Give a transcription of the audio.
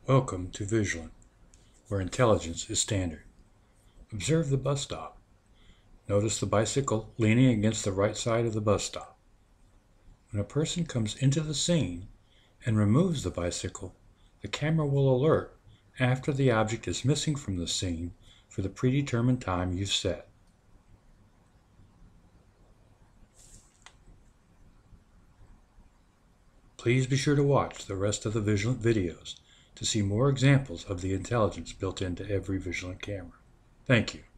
Welcome to Visualint, where intelligence is standard. Observe the bus stop. Notice the bicycle leaning against the right side of the bus stop. When a person comes into the scene and removes the bicycle, the camera will alert after the object is missing from the scene for the predetermined time you've set. Please be sure to watch the rest of the Visualint videos to see more examples of the intelligence built into every Visualint camera. Thank you.